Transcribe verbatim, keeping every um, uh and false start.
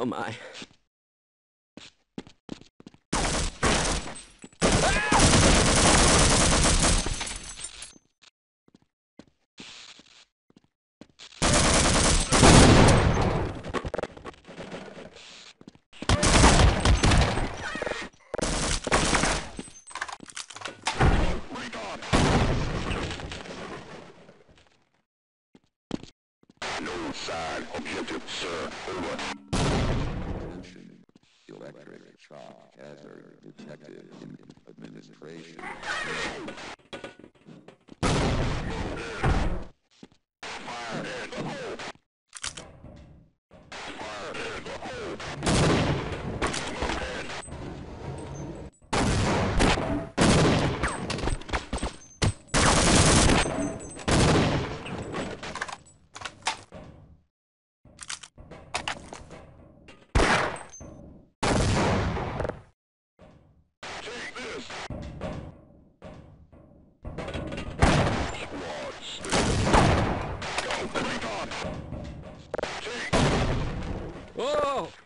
Oh my. No side objective, sir. Over. Attention. Electric shock hazard detected in administration. Fire in the hole. Fire in the hole. Smoke in. Take this. Squad still. Go, recon. Take. Whoa!